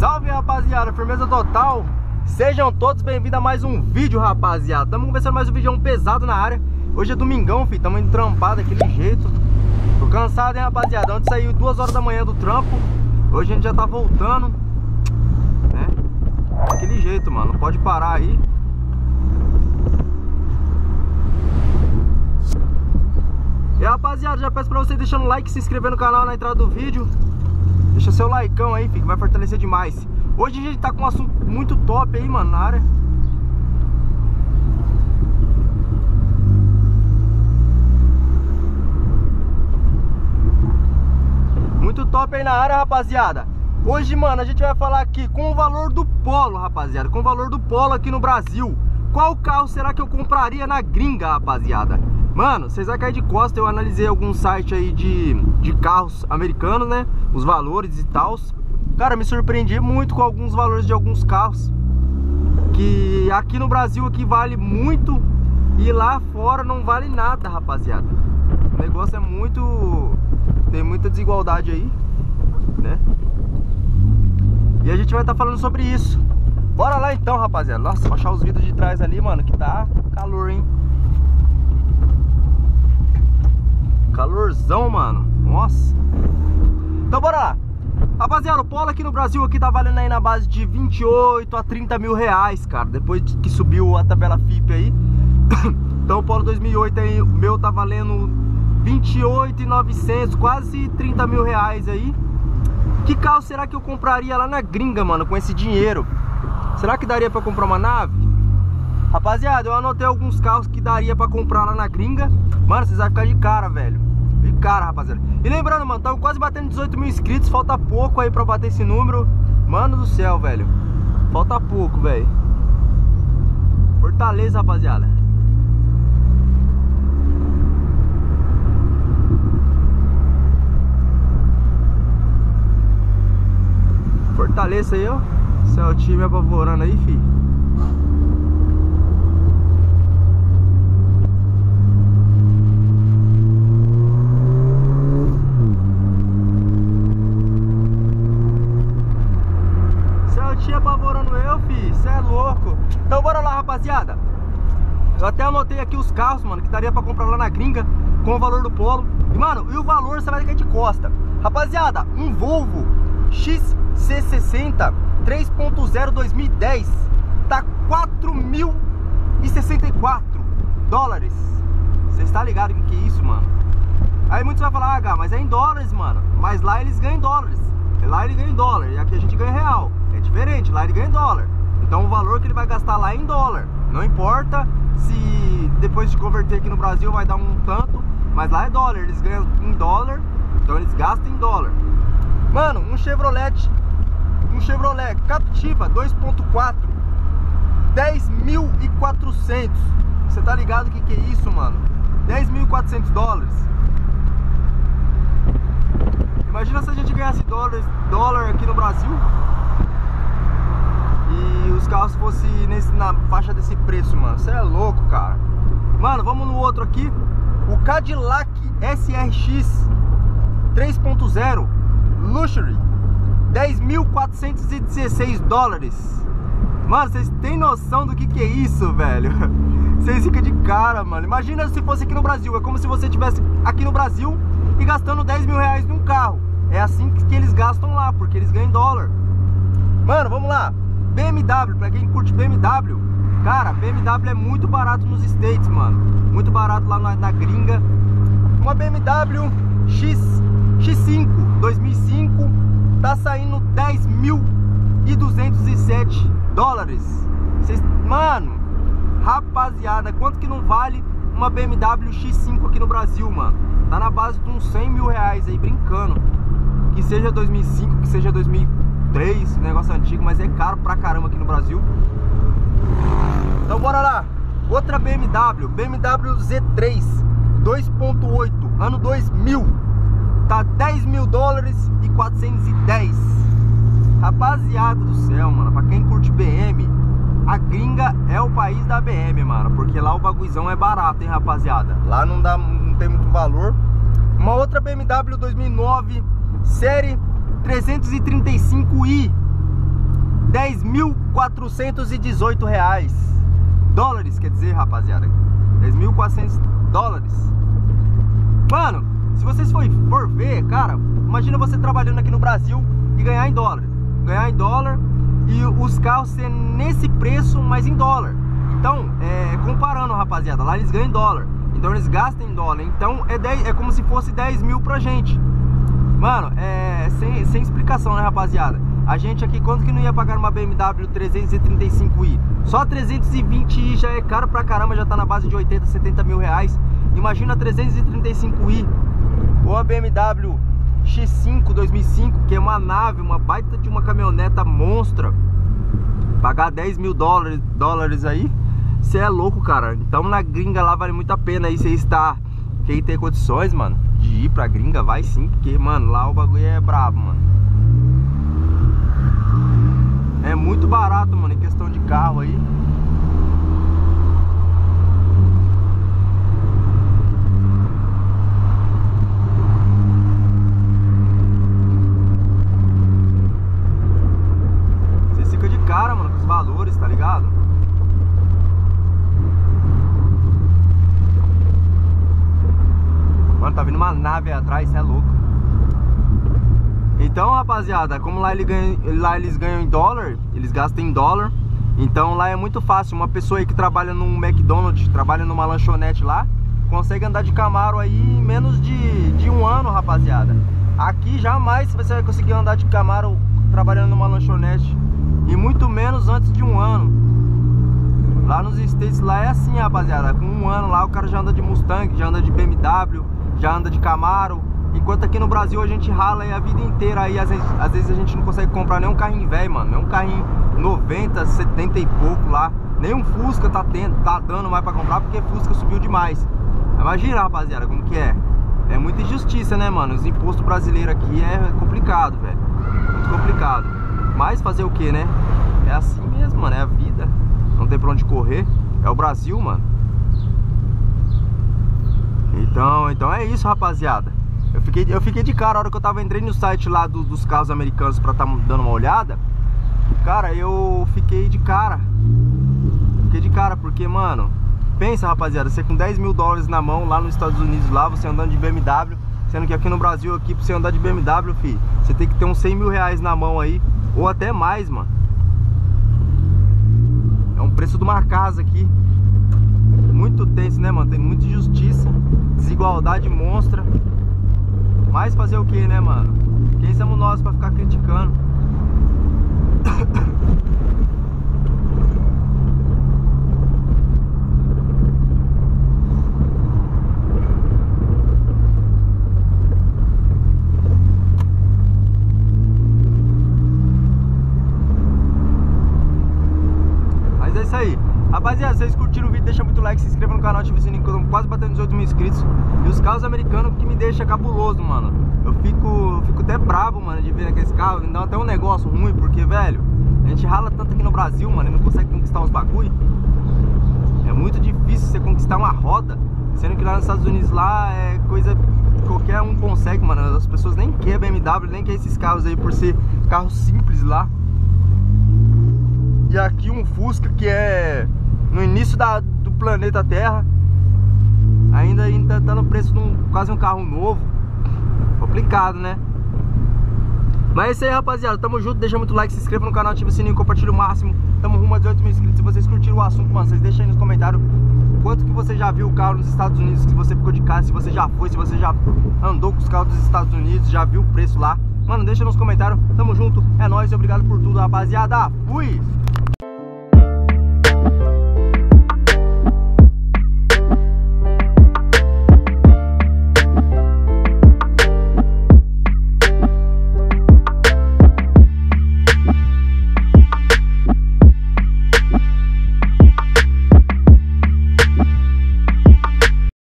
Salve, rapaziada, firmeza total. Sejam todos bem-vindos a mais um vídeo, rapaziada. Estamos começando mais um vídeo pesado na área. Hoje é domingão, filho, estamos indo trampar daquele jeito. Tô cansado, hein, rapaziada. Ontem saiu 2 horas da manhã do trampo. Hoje a gente já tá voltando, né? Daquele jeito, mano, não pode parar aí. E rapaziada, já peço pra você deixando o like, se inscrever no canal na entrada do vídeo. Deixa seu likeão aí, filho, que vai fortalecer demais. Hoje a gente tá com um assunto muito top aí, mano, na área. Muito top aí na área, rapaziada. Hoje, mano, a gente vai falar aqui com o valor do Polo, rapaziada. Com o valor do Polo aqui no Brasil. Qual carro será que eu compraria na gringa, rapaziada? Mano, vocês vão cair de costa. Eu analisei alguns sites aí de carros americanos, né? Os valores e tal. Cara, me surpreendi muito com alguns valores de alguns carros que aqui no Brasil aqui vale muito e lá fora não vale nada, rapaziada. O negócio é muito... tem muita desigualdade aí, né? E a gente vai estar falando sobre isso. Bora lá então, rapaziada. Nossa, vou achar os vidros de trás ali, mano, que tá calor, hein? Calorzão, mano. Nossa. Então bora lá. Rapaziada, o Polo aqui no Brasil aqui tá valendo aí na base de 28 a 30 mil reais, cara. Depois que subiu a tabela FIP aí. Então o Polo 2008 aí, o meu tá valendo 28.900, quase 30 mil reais aí. Que carro será que eu compraria lá na gringa, mano, com esse dinheiro? Será que daria pra comprar uma nave? Rapaziada, eu anotei alguns carros que daria pra comprar lá na gringa. Mano, vocês vão ficar de cara, velho. De cara, rapaziada. E lembrando, mano, estamos quase batendo 18 mil inscritos. Falta pouco aí pra bater esse número. Mano do céu, velho. Falta pouco, velho. Fortaleza, rapaziada. Fortaleza aí, ó. Esse é o time apavorando aí, fi. Esse é o time apavorando eu, fi. Isso é louco. Então bora lá, rapaziada. Eu até anotei aqui os carros, mano, que daria pra comprar lá na gringa com o valor do Polo. E, mano, e o valor você vai cair de costa. Rapaziada, um Volvo XC60 3.0 2010 tá 4.064 dólares. Você está ligado o que é isso, mano? Aí muitos vão falar, ah, mas é em dólares, mano. Mas lá eles ganham em dólares. Lá ele ganha em dólar e aqui a gente ganha em real. É diferente, lá ele ganha em dólar. Então o valor que ele vai gastar lá é em dólar. Não importa se depois de converter aqui no Brasil vai dar um tanto, mas lá é dólar, eles ganham em dólar. Então eles gastam em dólar. Mano, um Chevrolet Captiva 2.4 10.400. Você tá ligado o que é isso, mano? 10.400 dólares. Imagina se a gente ganhasse dólar aqui no Brasil e os carros fossem na faixa desse preço, mano. Você é louco, cara. Mano, vamos no outro aqui. O Cadillac SRX 3.0 Luxury 10.416 dólares. Mano, vocês têm noção do que é isso, velho? Vocês ficam de cara, mano. Imagina se fosse aqui no Brasil. É como se você estivesse aqui no Brasil e gastando 10 mil reais num carro. É assim que eles gastam lá, porque eles ganham em dólar. Mano, vamos lá. BMW, pra quem curte BMW, cara, BMW é muito barato nos States, mano. Muito barato lá na gringa. Uma BMW X5 2005 tá saindo 10.207 dólares. Mano, rapaziada, quanto que não vale uma BMW X5 aqui no Brasil, mano? Tá na base de uns 100 mil reais aí, brincando. Que seja 2005, que seja 2003, negócio antigo, mas é caro pra caramba aqui no Brasil. Então bora lá. Outra BMW Z3 2.8, ano 2000. Tá 10 mil dólares e 410. Rapaziada do céu, mano, pra quem curte BM, a gringa é o país da BM, mano. Porque lá o bagulhão é barato, hein, rapaziada. Lá não tem muito valor. Uma outra BMW 2009 série 335i 10.418 reais. Dólares, quer dizer, rapaziada. 10.400 dólares. Mano, se vocês for ver, cara, imagina você trabalhando aqui no Brasil e ganhar em dólar. Ganhar em dólar e os carros ser nesse preço, mas em dólar. Então, comparando, rapaziada, lá eles ganham em dólar. Então eles gastam em dólar. Então é como se fosse 10 mil pra gente. Mano, sem explicação, né, rapaziada? A gente aqui, quanto que não ia pagar uma BMW 335i? Só 320i já é caro pra caramba, já tá na base de 80, 70 mil reais. Imagina 335i ou a BMW X5 2005, que é uma nave, uma baita de uma caminhoneta monstra. Pagar 10 mil dólares aí, você é louco, cara. Então na gringa lá vale muito a pena aí você estar. Quem tem condições, mano, de ir pra gringa, vai sim. Porque, mano, lá o bagulho é brabo, mano. É muito barato, mano, em questão de carro aí. Você fica de cara, mano, com os valores, tá ligado? Mano, tá vindo uma nave aí atrás, cê é louco. Então, rapaziada, como lá eles ganham em dólar, eles gastam em dólar. Então lá é muito fácil. Uma pessoa aí que trabalha num McDonald's, trabalha numa lanchonete lá, consegue andar de Camaro aí em menos de um ano, rapaziada. Aqui jamais você vai conseguir andar de Camaro trabalhando numa lanchonete, e muito menos antes de um ano. Lá nos States lá é assim, rapaziada. Com um ano lá o cara já anda de Mustang, já anda de BMW, já anda de Camaro. Enquanto aqui no Brasil a gente rala aí a vida inteira aí, às vezes a gente não consegue comprar nem um carrinho velho, mano. Nem um carrinho 90, 70 e pouco lá. Nem um Fusca tá dando mais pra comprar, porque Fusca subiu demais. Imagina, rapaziada, como que é. É muita injustiça, né, mano? Os impostos brasileiros aqui é complicado, velho. Muito complicado. Mas fazer o que, né? É assim mesmo, mano, é a vida. Não tem pra onde correr. É o Brasil, mano. Então é isso, rapaziada. Eu fiquei de cara a hora que eu entrei no site lá dos carros americanos pra tá dando uma olhada. Cara, eu fiquei de cara. Fiquei de cara porque, mano, pensa, rapaziada, você com 10 mil dólares na mão lá nos Estados Unidos, lá você andando de BMW, sendo que aqui no Brasil, aqui pra você andar de BMW, filho, você tem que ter uns 100 mil reais na mão aí, ou até mais, mano. É um preço de uma casa aqui. Muito tenso, né, mano? Tem muita injustiça, desigualdade monstra. Mas fazer o que, né, mano? Quem somos nós pra ficar criticando? Mas é isso aí. Rapaziada, se vocês curtiram o vídeo, deixa muito like, se inscreva no canal, ativa o sininho, que eu tô quase batendo 18 mil inscritos. E os carros americanos que me deixa cabuloso, mano. Eu fico até bravo, mano, de ver aqueles carros. Me dá até um negócio ruim, porque, velho, a gente rala tanto aqui no Brasil, mano, e não consegue conquistar uns bagulho. É muito difícil você conquistar uma roda, sendo que lá nos Estados Unidos, lá é coisa que qualquer um consegue, mano. As pessoas nem querem BMW, nem querem esses carros aí por ser carros simples lá. E aqui um Fusca que é no início do planeta Terra, ainda tá no preço de quase um carro novo. Complicado, né? Mas é isso aí, rapaziada. Tamo junto, deixa muito like, se inscreva no canal, ativa o sininho, compartilha o máximo. Tamo rumo a 18 mil inscritos. Se vocês curtiram o assunto, mano, vocês deixam aí nos comentários quanto que você já viu o carro nos Estados Unidos, se você ficou de casa, se você já foi, se você já andou com os carros dos Estados Unidos, já viu o preço lá. Mano, deixa nos comentários. Tamo junto, é nóis e obrigado por tudo, rapaziada. Fui!